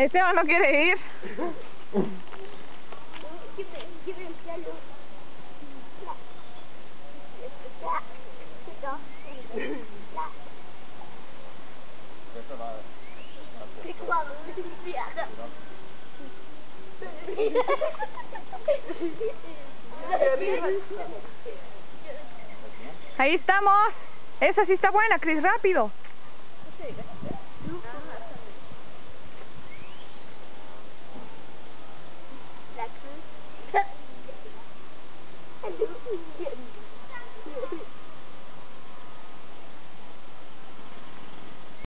Esteban no quiere ir. Ahí estamos. Esa sí está buena, Cris, rápido.